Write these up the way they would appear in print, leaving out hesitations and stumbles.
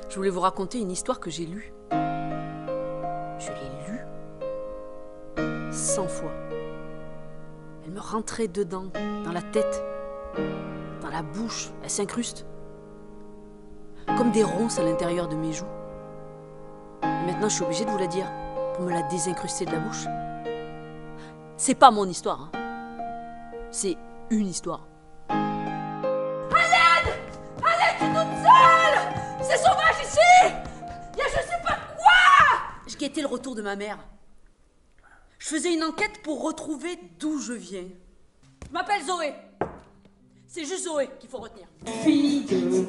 Je voulais vous raconter une histoire que j'ai lue. Je l'ai lue 100 fois. Elle me rentrait dedans, dans la tête, dans la bouche. Elle s'incruste. Comme des ronces à l'intérieur de mes joues. Et maintenant, je suis obligée de vous la dire pour me la désincruster de la bouche. C'est pas mon histoire, hein. C'est une histoire. Je suis toute seule! C'est sauvage ici! Il y a je sais pas quoi! Je guettais le retour de ma mère. Je faisais une enquête pour retrouver d'où je viens. Je m'appelle Zoé. C'est juste Zoé qu'il faut retenir. Fille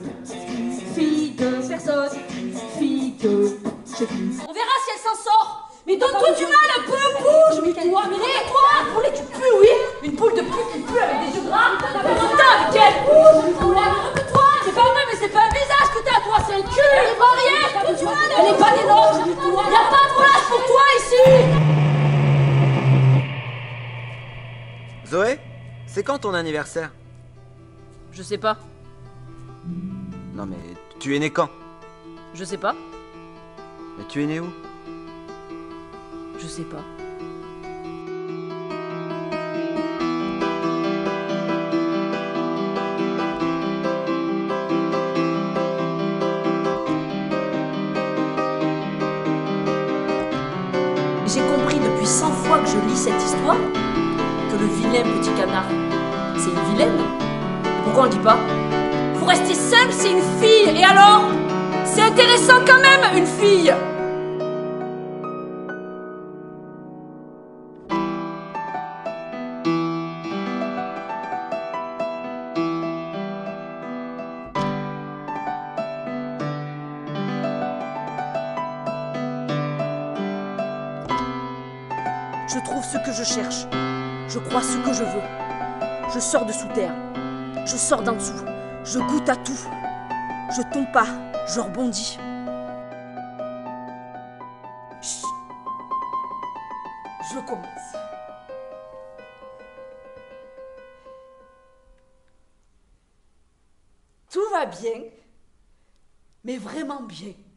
de personne, fille de... On verra si elle s'en sort. Mais donne-toi du mal un peu, bouge! Mais toi, un poulet qui pue, oui! Une boule de pute qui pue avec des yeux gras! T'as pas avec elle! Bouge! Toi! C'est pas vrai, mais c'est pas un visage que t'as, toi, c'est un cul! Elle est pas rien! Elle est pas des nôtres! Y'a pas de place pour toi ici! Zoé, c'est quand ton anniversaire? Je sais pas. Non mais, tu es né quand? Je sais pas. Mais tu es né où? Je sais pas. J'ai compris depuis 100 fois que je lis cette histoire que le vilain petit canard, c'est une vilaine. Pourquoi on le dit pas? Faut rester simple, c'est une fille. Et alors? C'est intéressant quand même, une fille. Je trouve ce que je cherche. Je crois ce que je veux. Je sors de sous terre. Je sors d'en dessous. Je goûte à tout. Je tombe pas. Je rebondis. Chut. Je commence. Tout va bien, mais vraiment bien.